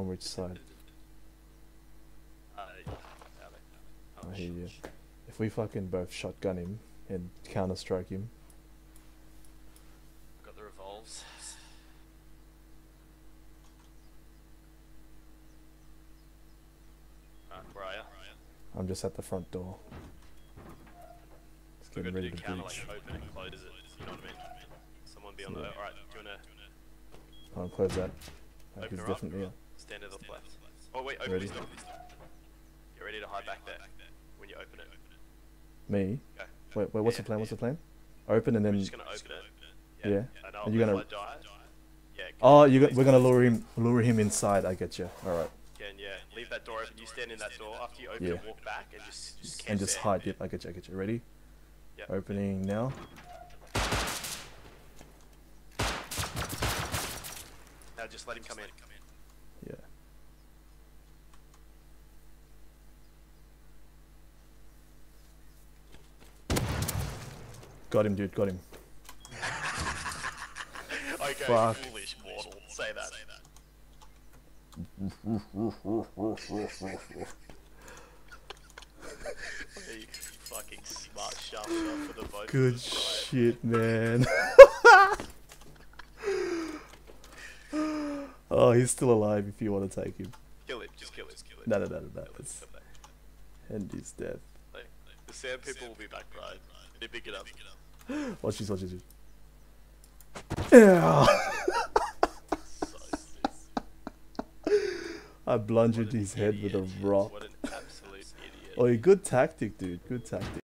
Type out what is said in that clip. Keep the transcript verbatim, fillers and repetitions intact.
which side. Uh, I hear you. If we fucking both shotgun him and counter strike him. Got the revolves. Alright, where are you? I'm just at the front door. It's We're getting gonna ready do to counter, breach. like open and close it. You know what I mean? Someone be on the. Yeah. Alright, do you wanna I'll close that. Uh, open he's her definitely up? up. Stand to the left. Oh wait, open Ready? this door. Get ready to hide back there when you open it. Me? Go. Wait, wait, what's Yeah, the plan? What's yeah. the plan? Open and We're then. just gonna open it. Yeah. And, I'll, And you're if gonna- I die, yeah. Oh, you got, we're gonna lure him, lure him inside. I get you. All right. Again, yeah. Leave that door open. You stand in that door after you open Yeah. it. Walk back and just just camp And just there. hide. Yep, I get you. I get you. Ready? Yeah. Opening now. Now just let him come in. Yeah. Got him, dude. Got him. Okay, Fuck. foolish mortal. Say that. You fucking smart sharp enough for the both. Good of us, right? shit, man. Oh, he's still alive if you want to take him. Kill him. Just kill him. Kill him. No, no, no, no, no. Kill him, It's, kill him. and he's dead. Like, the sand people will be back, right? They pick it up. Watch this, watch this. Dude. Yeah. So stupid. I blundered What an his head with a idiot. rock. What an absolute idiot. Oh, good tactic, dude. Good tactic.